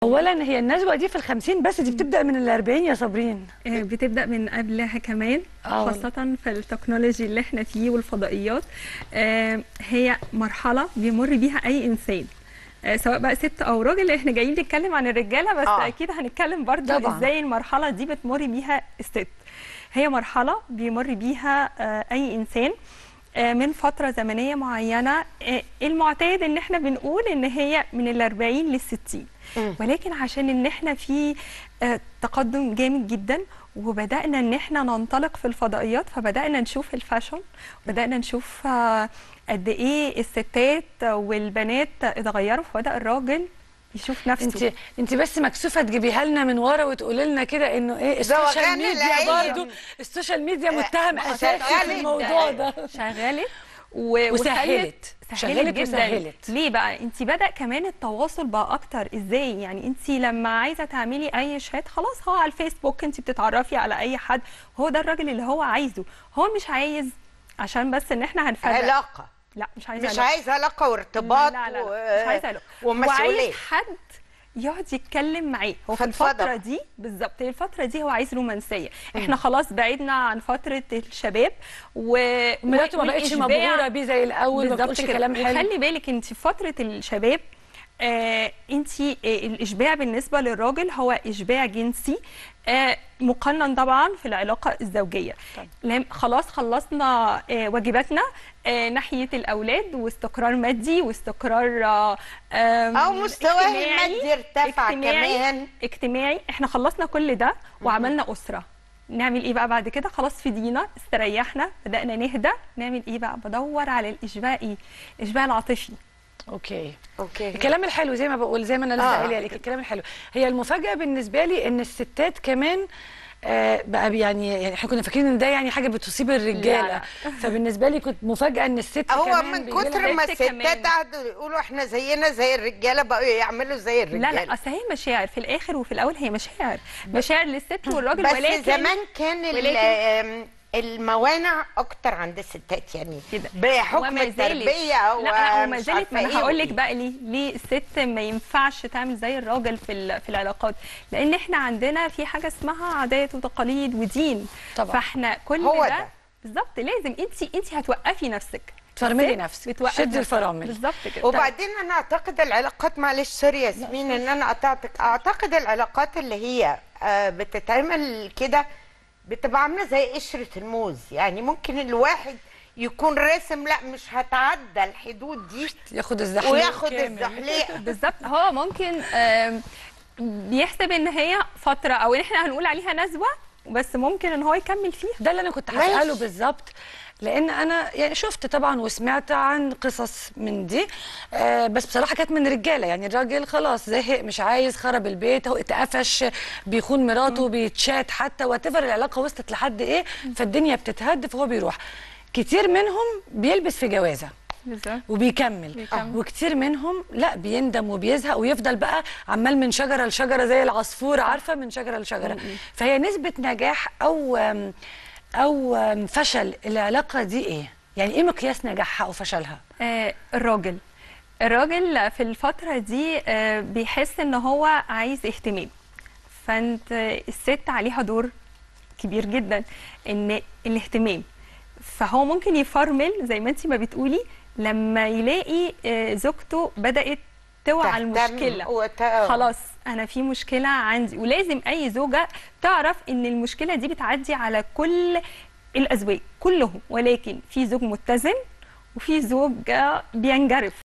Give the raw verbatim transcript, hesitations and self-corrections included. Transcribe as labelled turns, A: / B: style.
A: اولا هي النزوه دي في الخمسين بس، دي بتبدا من الاربعين يا صابرين.
B: بتبدا من قبلها كمان، خاصه في التكنولوجي اللي احنا فيه والفضائيات. هي مرحله بيمر بيها اي انسان، سواء بقى ست او راجل. احنا جايين نتكلم عن الرجاله بس آه. اكيد هنتكلم برضو طبعا ازاي المرحله دي بتمر بيها الست. هي مرحله بيمر بيها اي انسان من فتره زمنيه معينه. المعتاد ان احنا بنقول ان هي من الاربعين للستين، ولكن عشان ان احنا في تقدم جامد جدا وبدانا ان احنا ننطلق في الفضائيات، فبدانا نشوف الفاشن، بدانا نشوف قد ايه الستات والبنات اتغيروا، فبدا الراجل يشوف نفسه.
A: انت انت بس مكسوفه تجيبيها لنا من ورا وتقولي لنا كده انه ايه السوشيال ميديا. برضه السوشيال ميديا متهم اساسي في الموضوع ده.
B: شغلت
A: وسهلت
B: سهلت جدا. وسهلت. ليه بقى؟ انت بدا كمان التواصل بقى اكتر. ازاي يعني؟ انت لما عايزه تعملي اي شات، خلاص هو على الفيسبوك انت بتتعرفي على اي حد، هو ده الراجل اللي هو عايزه. هو مش عايز عشان بس ان احنا هنفرق
C: علاقه،
B: لا مش عايز
C: مش
B: علاقه،
C: عايز علاقه وارتباط.
B: لا لا لا, لا. مش عايز علاقه
C: ومسؤوليه،
B: وعايز حد يقعد يتكلم معاه. هو في الفتره دي بالظبط، الفتره دي هو عايز رومانسيه. احنا خلاص بعدنا عن فتره الشباب،
A: ومراته ما بقتش مبهوره بيه زي الاول، ما بتقولش كلام حلو.
B: وخلي بالك انت في فتره الشباب آه انت آه الاشباع بالنسبه للراجل هو اشباع جنسي آه مقنن طبعا في العلاقه الزوجيه. طيب. خلاص خلصنا آه واجباتنا آه ناحيه الاولاد، واستقرار مادي، واستقرار آه
C: او مستواه المادي ارتفع كمان،
B: اجتماعي. احنا خلصنا كل ده وعملنا اسره. نعمل ايه بقى بعد كده؟ خلاص فدينا، استريحنا، بدانا نهدى. نعمل ايه بقى؟ بدور على الاشباع، ايه؟ الاشباع العاطفي.
A: اوكي
C: اوكي
A: الكلام الحلو زي ما بقول، زي ما انا لسه قايله لك، الكلام الحلو. هي المفاجاه بالنسبه لي ان الستات كمان آه بقى يعني يعني احنا كنا فاكرين ان ده يعني حاجه بتصيب الرجاله. لا لا. فبالنسبه لي كنت مفاجاه ان الست
C: هو
A: كمان
C: من كتر ما الستات قعدوا يقولوا احنا زينا زي الرجاله، بقوا يعملوا زي الرجاله.
B: لا لا، اصل هي مشاعر في الاخر وفي الاول، هي مشاعر مشاعر للست والراجل.
C: بس
B: ولكن
C: زمان كان ولكن الموانع اكتر عند الستات، يعني بحكم التربيه.
B: لا وما زالت. ما انا هقول لك بقى ليه ليه الست ما ينفعش تعمل زي الراجل في في العلاقات. لان احنا عندنا في حاجه اسمها عادات وتقاليد ودين طبعا. فاحنا كل
C: هو
B: ده,
C: ده.
B: بالظبط لازم انت انت هتوقفي نفسك،
A: تفرملي نفسك، شدي الفرامل
B: بالظبط كده.
C: وبعدين انا اعتقد العلاقات، معلش سوري ياسمين ان انا قطعتك، اعتقد العلاقات اللي هي بتتعمل كده بتبقى عامله زي قشره الموز. يعني ممكن الواحد يكون راسم لا مش هتعدى الحدود دي،
A: ياخد الزحليق
C: وياخد الزحليق
B: بالظبط. هو ممكن بيحسب ان هي فتره، او ان احنا هنقول عليها نزوه، بس ممكن ان هو يكمل فيها.
A: ده اللي انا كنت هساله بالظبط، لان انا يعني شفت طبعا وسمعت عن قصص من دي، آه بس بصراحه كانت من رجاله. يعني الراجل خلاص زهق، مش عايز، خرب البيت، هو اتقفش، بيخون مراته، بيتشات، حتى واتيفر العلاقه وصلت لحد ايه، فالدنيا بتتهد، فهو بيروح. كتير منهم بيلبس في جوازه
B: بالظبط
A: وبيكمل،
B: بيكمل.
A: وكتير منهم لا بيندم وبيزهق ويفضل بقى عمال من شجره لشجره زي العصفور، عارفه، من شجره لشجره. فهي نسبه نجاح او او فشل العلاقه دي ايه؟ يعني ايه مقياس نجاحها او فشلها؟
B: آه الراجل الراجل في الفتره دي آه بيحس ان هو عايز اهتمام، فانت الست عليها دور كبير جدا ان الاهتمام. فهو ممكن يفرمل زي ما انت ما بتقولي لما يلاقي آه زوجته بدات توعى المشكله.
C: وت...
B: خلاص انا في مشكله عندي. ولازم اي زوجه تعرف ان المشكله دي بتعدي على كل الازواج كلهم، ولكن في زوج متزن وفي زوج بينجرف.